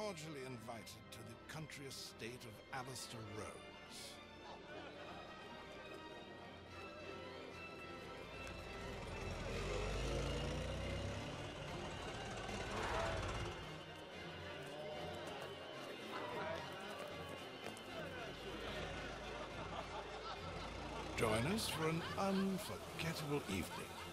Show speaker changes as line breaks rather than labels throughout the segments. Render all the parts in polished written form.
cordially invited to the country estate of Alistair Rose. Join us for an unforgettable evening.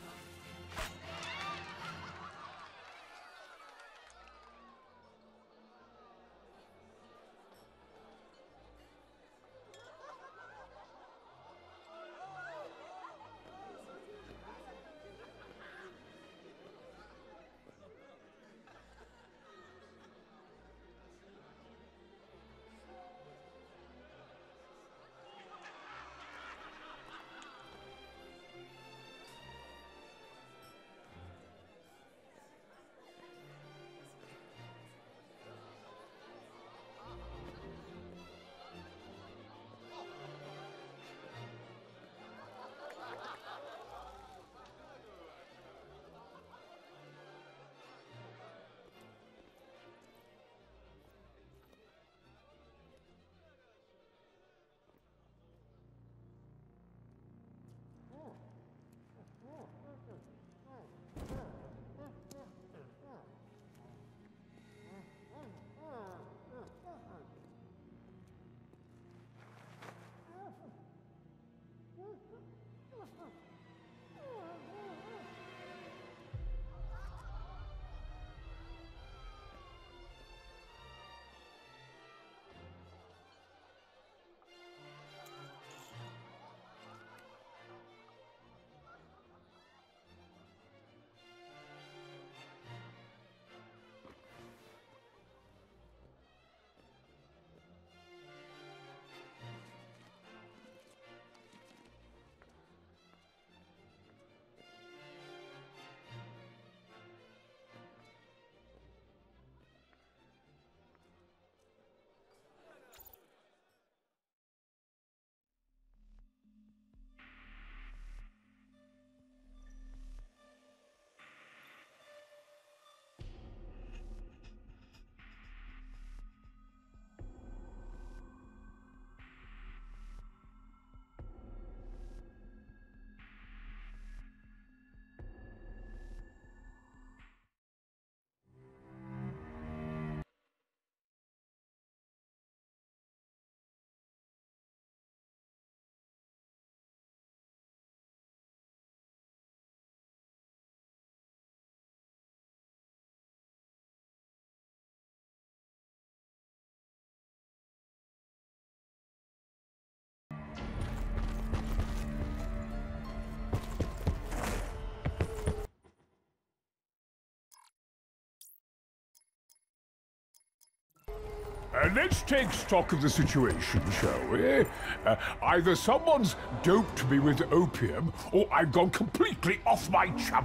Let's take stock of the situation, shall we? Either someone's doped me with opium, or I've gone completely off my chump.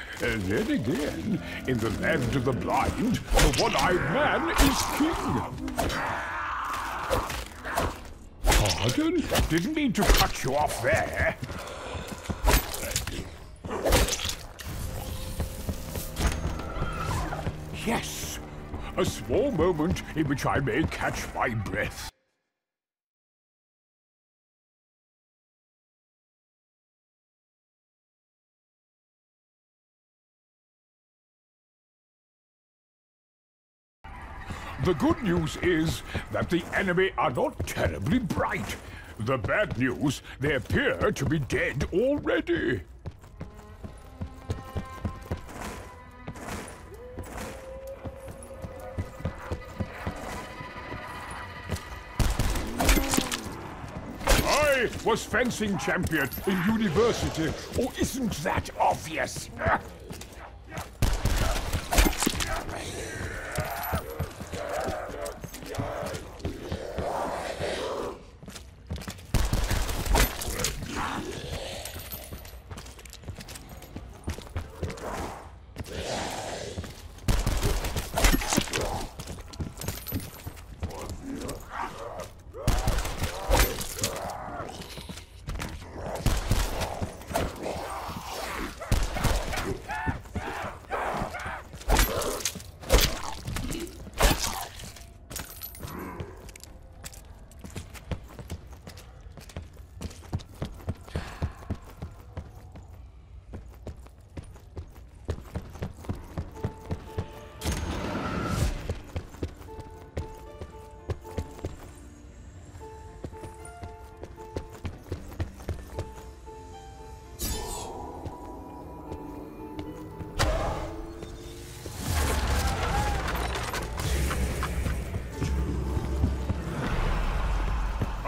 Then again, in the land of the blind, the one-eyed man is king. Pardon? Didn't mean to cut you off there. Yes! A small moment in which I may catch my breath. The good news is that the enemy are not terribly bright. The bad news, they appear to be dead already. I was fencing champion in university, or isn't that obvious?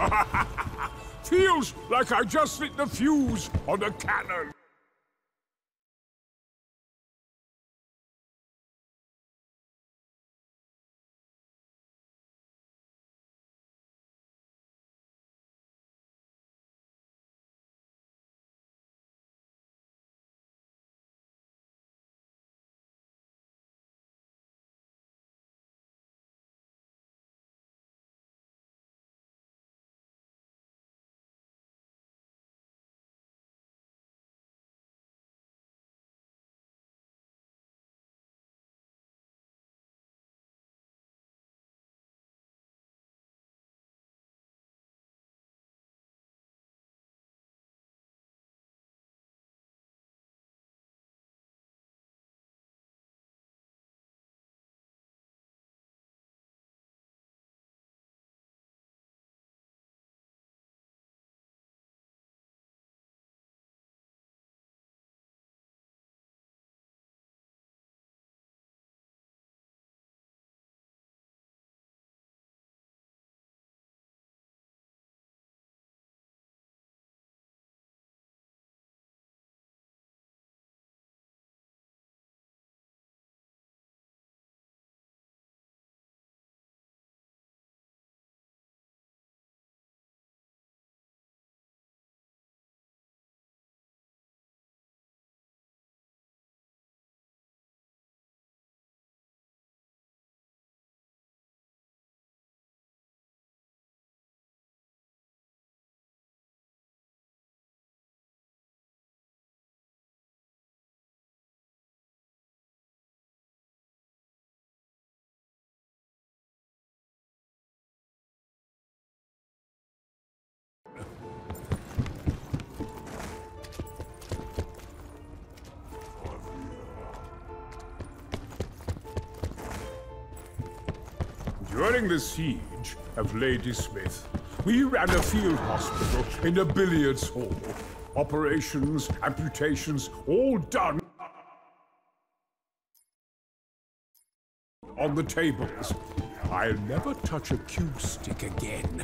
Feels like I just lit the fuse on a cannon. During the siege of Ladysmith, we ran a field hospital in a billiards hall. Operations, amputations, all done on the tables. I'll never touch a cue stick again.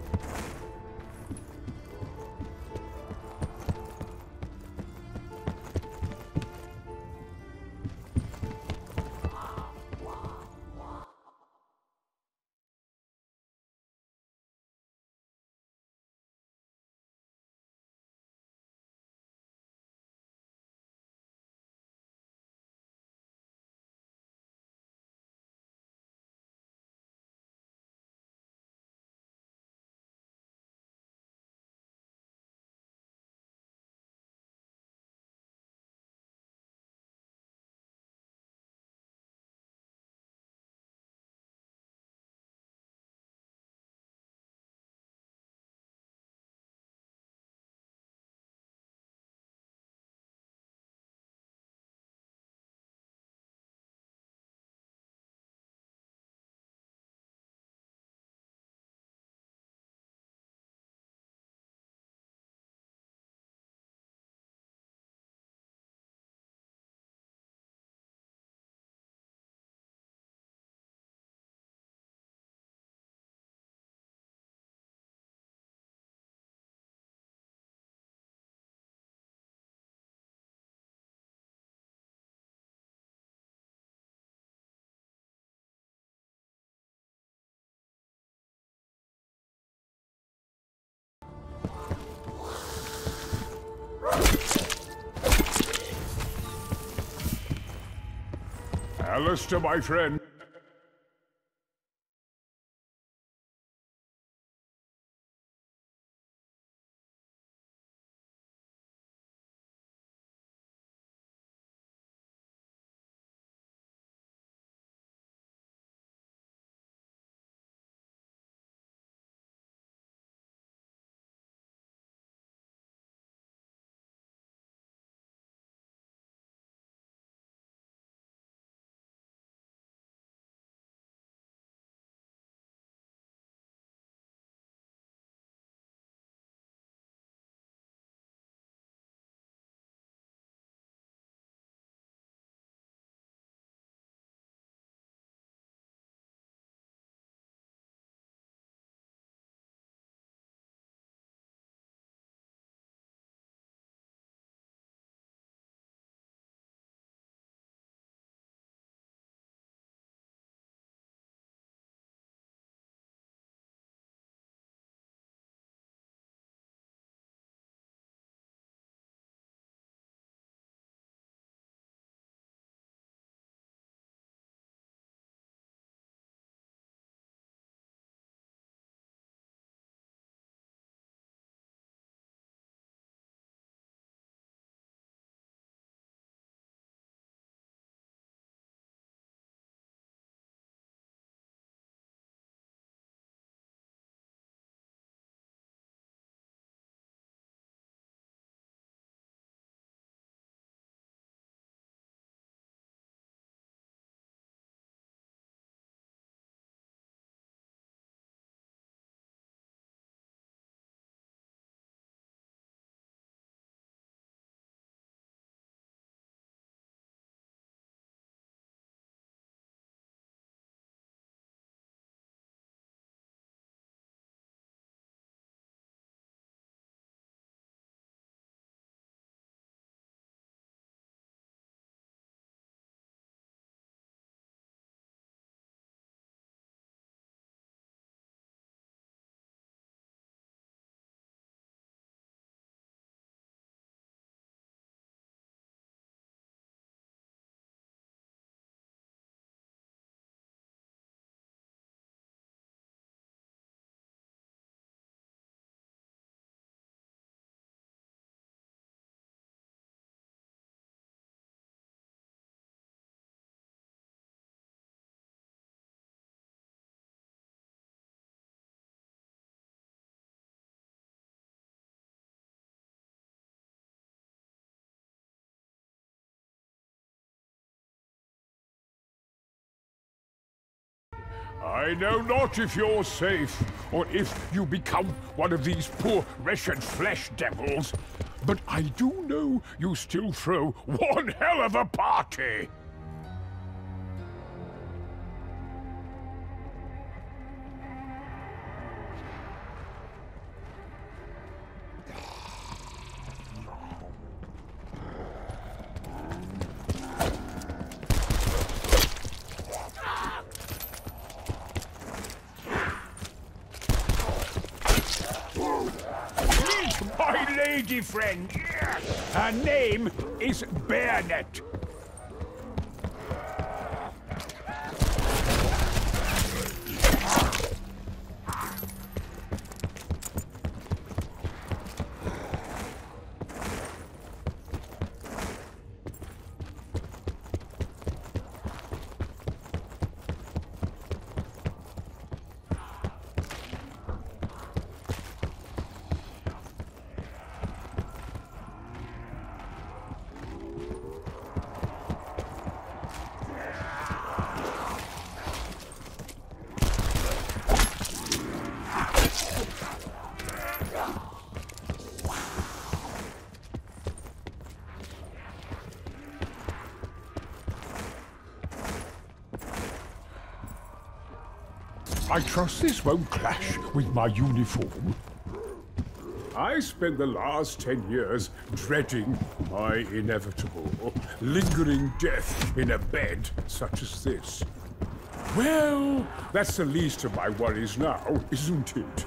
Alistair, my friend. I know not if you're safe, or if you become one of these poor wretched flesh devils, but I do know you still throw one hell of a party! My lady friend. Her name is Bayonet. I trust this won't clash with my uniform. I spent the last 10 years dreading my inevitable, lingering death in a bed such as this. Well, that's the least of my worries now, isn't it?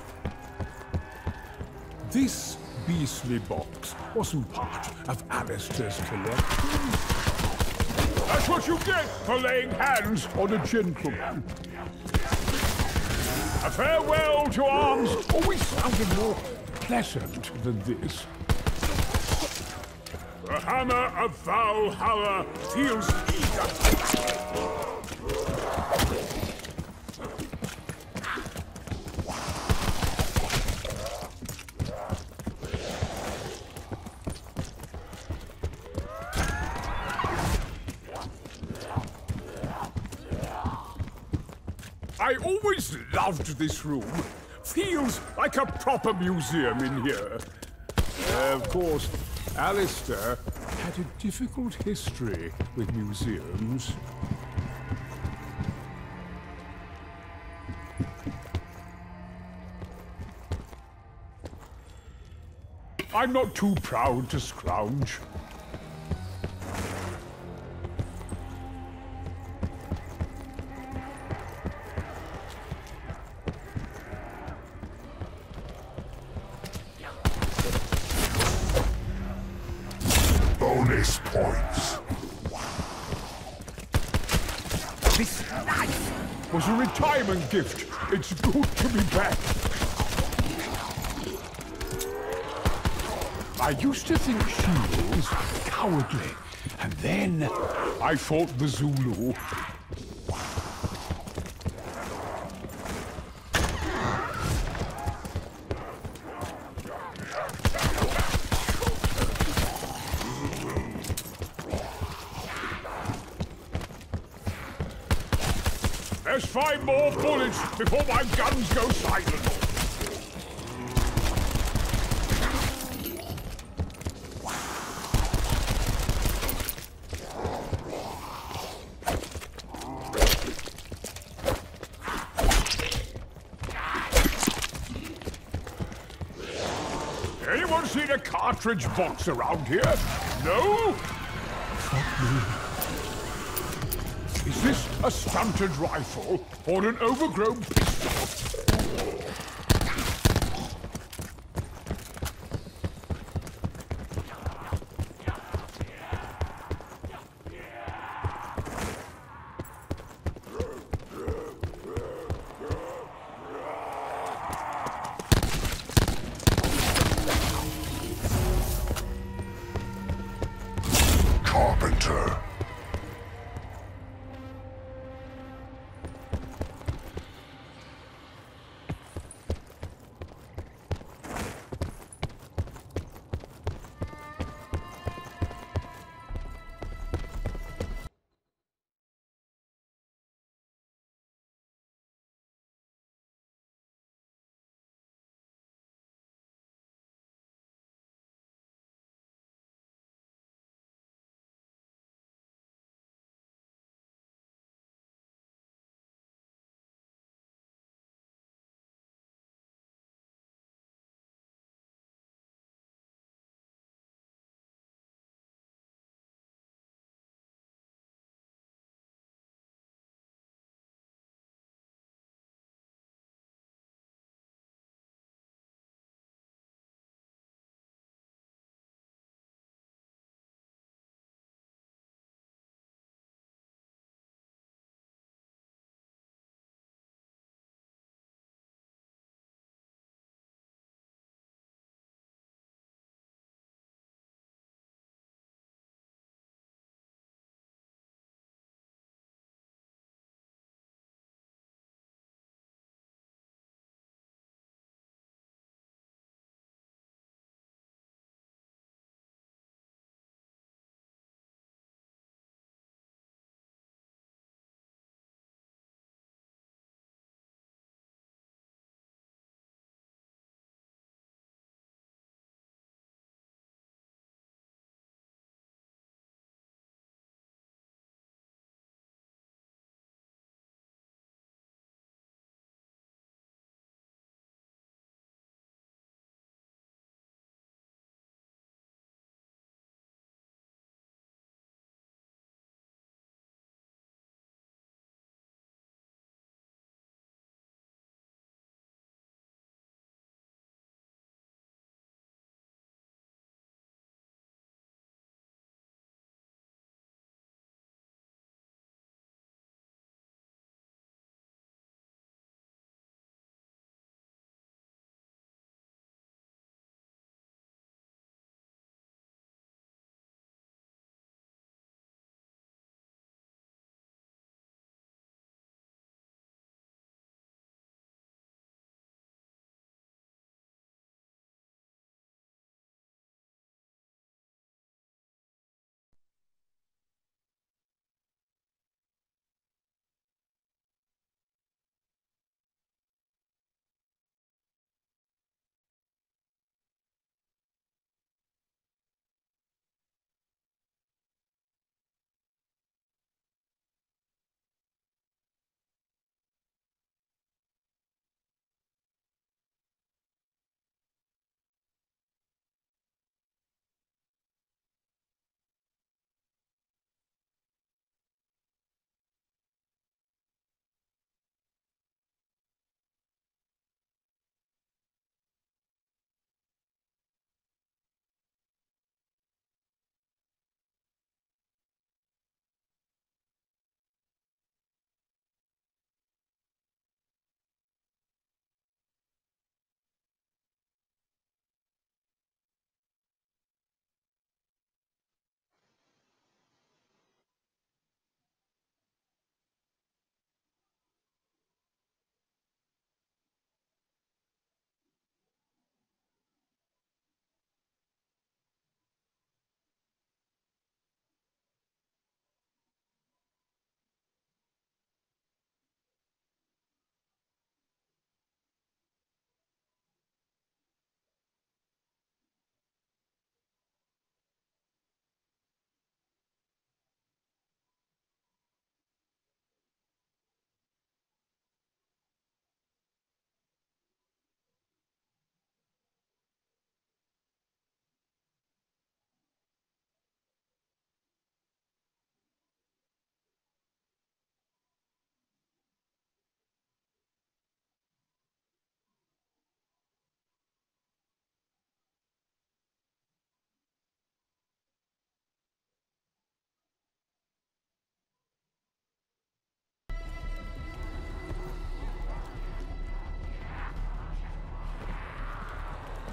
This beastly box wasn't part of Alistair's collection. That's what you get for laying hands on a gentleman. A farewell to arms always sounded more pleasant than this. The hammer of Valhalla feels eager. I always loved this room. Feels like a proper museum in here. Of course, Alistair had a difficult history with museums. I'm not too proud to scrounge.
Bonus points.
This knife was a retirement gift. It's good to be back. I used to think she was cowardly, and then I fought the Zulu. There's 5 more bullets before my guns go silent. Anyone seen a cartridge box around here? No? Fuck me. Is this a stunted rifle or an overgrown pistol?
Carpenter.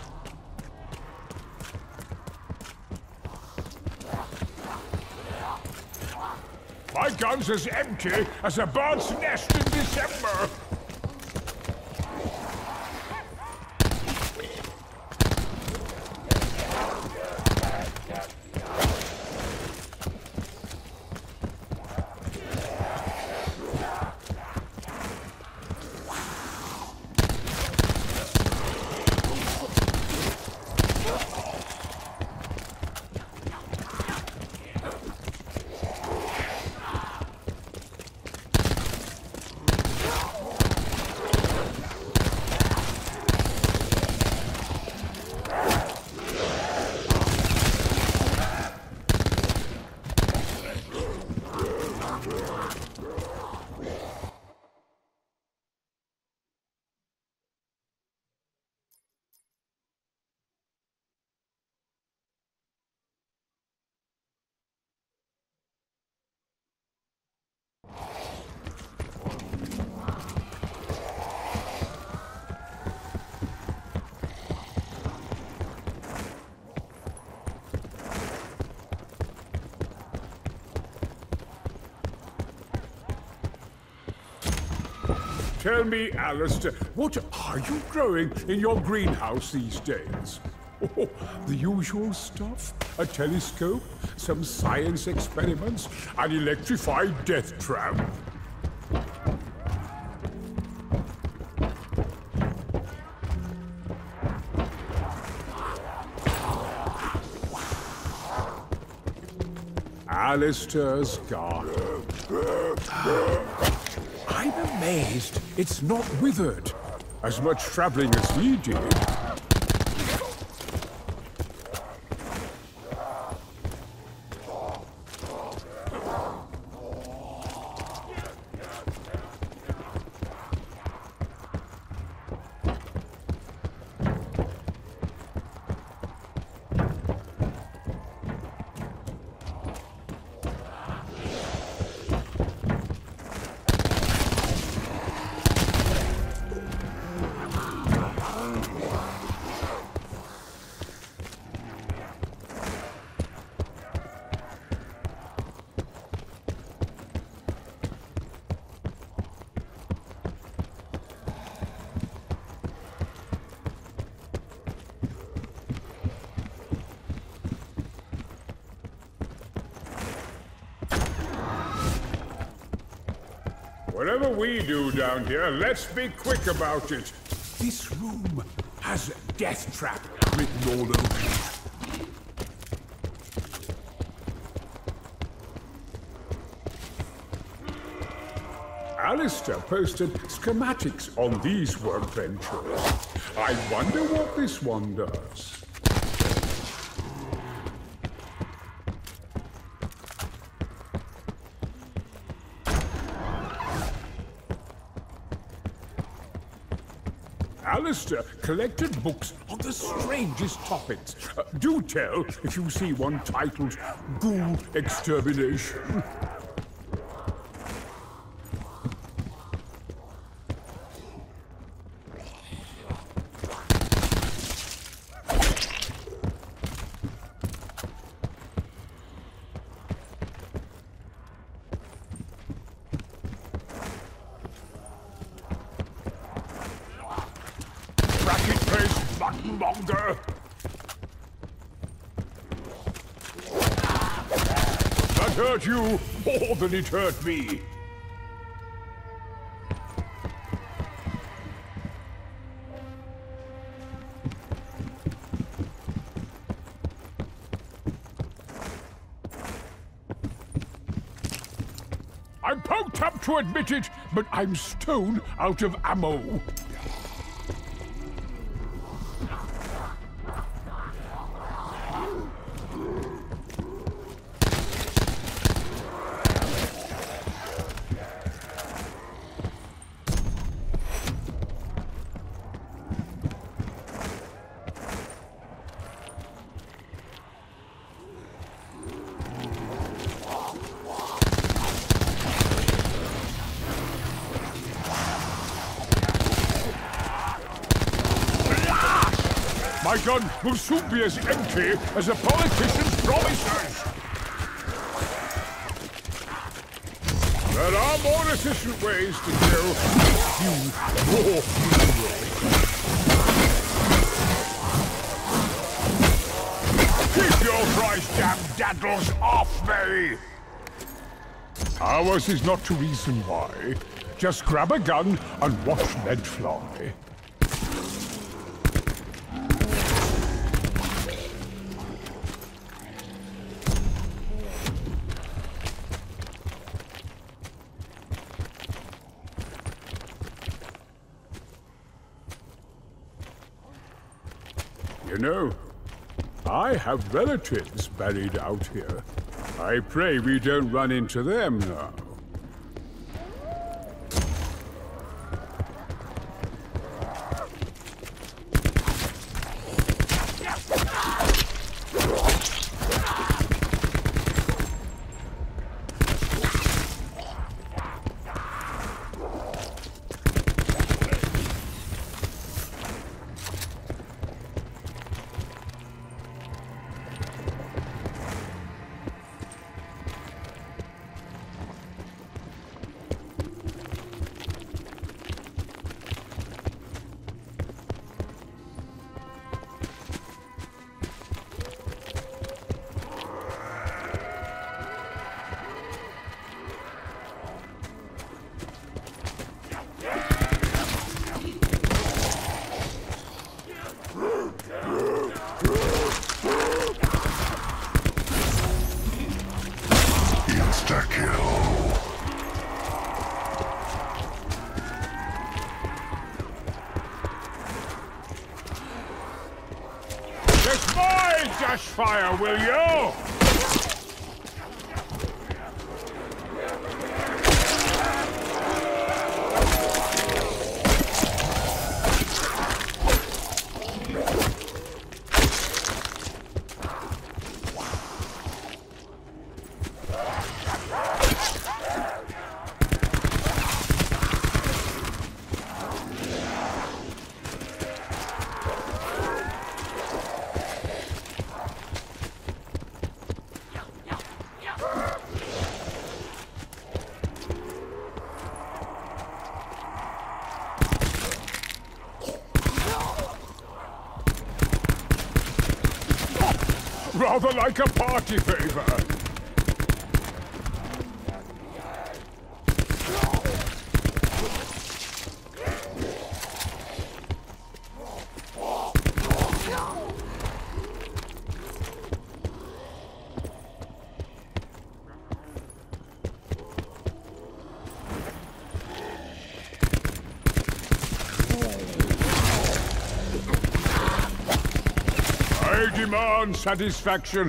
My gun's as empty as a bird's nest in December. Tell me, Alistair, what are you growing in your greenhouse these days? Oh, the usual stuff? A telescope, some science experiments, an electrified death trap. Alistair's garden. I'm amazed it's not withered. As much traveling as he did. Whatever we do down here, let's be quick about it. This room has death trap written all over it. Alistair posted schematics on these workbenches. I wonder what this one does. Alistair collected books on the strangest topics. Do tell if you see one titled Ghoul Extermination. Bracket-faced mutton-monger! That hurt you more than it hurt me. I'm poked up to admit it, but I'm stone out of ammo. My gun will soon be as empty as a politician's promises. There are more efficient ways to kill you more easily. Keep your price damn daddles off me! Ours is not to reason why. Just grab a gun and watch lead fly. You know, I have relatives buried out here. I pray we don't run into them now. Just my dash fire, will you? Rather like a party favor. I demand satisfaction.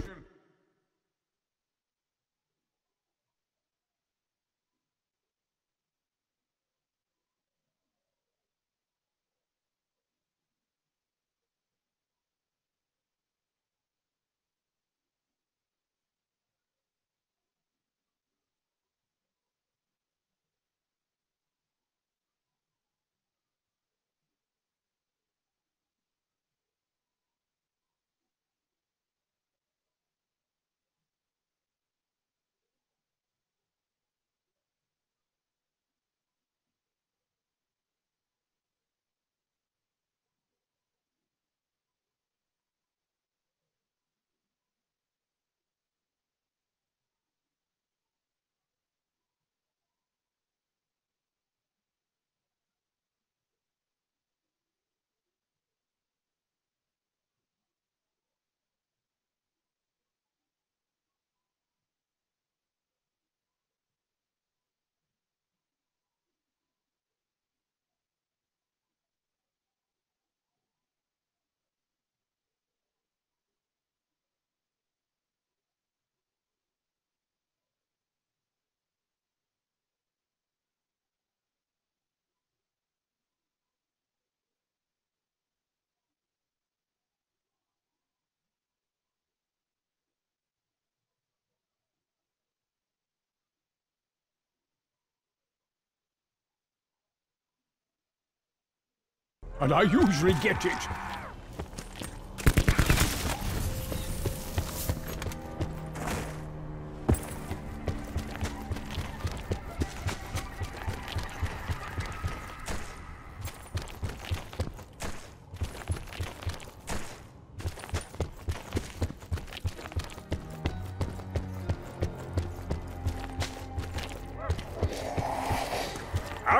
And I usually get it.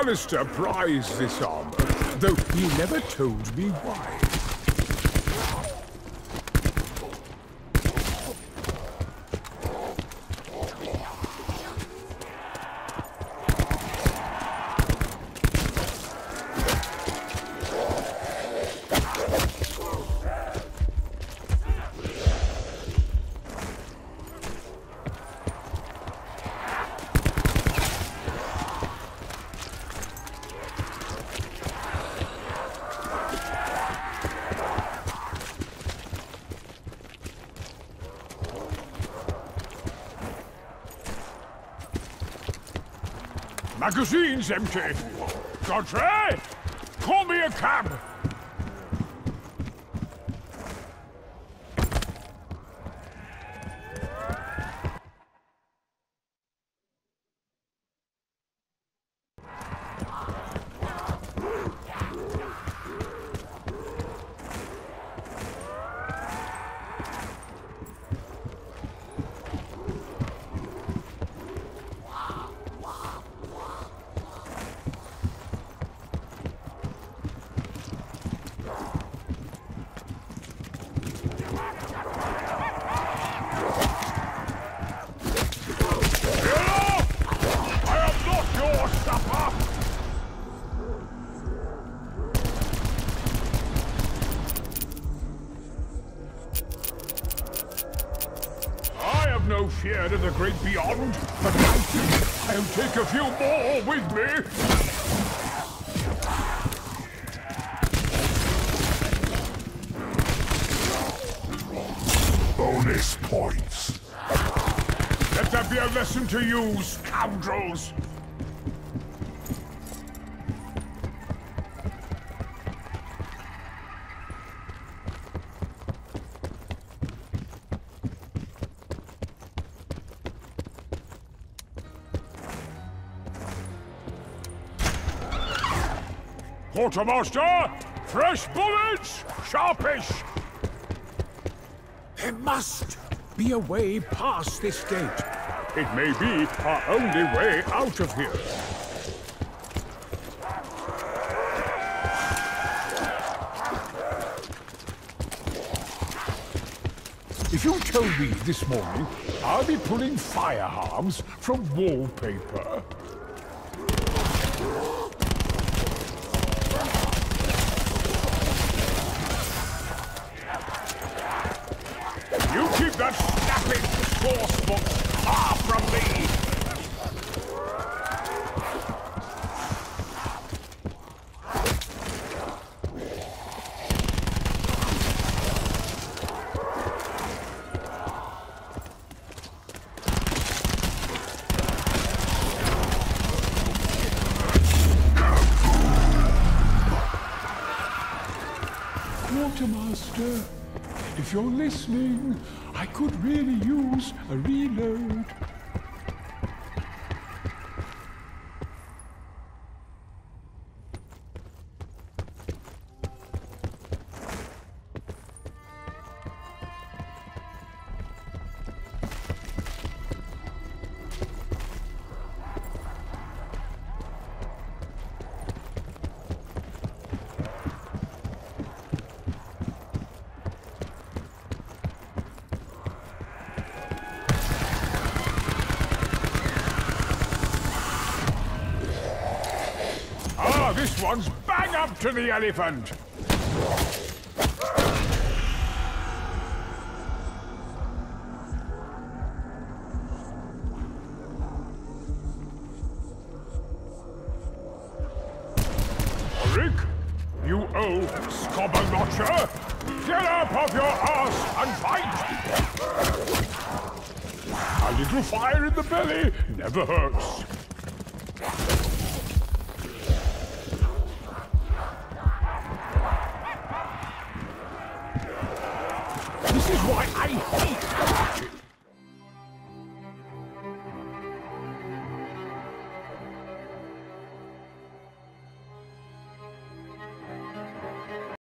Alistair prized this armor, though he never told me why. Magazine's empty. Godfrey, call me a cab. No fear of the great beyond, but I'll take a few more with me. Bonus points. Let that be a lesson to you, scoundrels. Quartermaster! Fresh bullets! Sharpish!
There must be a way past this gate.
It may be our only way out of here. If you told me this morning, I'll be pulling fire harms from wallpaper. You keep that snapping source book far from me! Quartermaster, if you're listening, I could really use a reload. This one's bang up to the elephant! Rick, you old scobber notcher! Get up off your arse and fight! A little fire in the belly never hurts. This is why I hate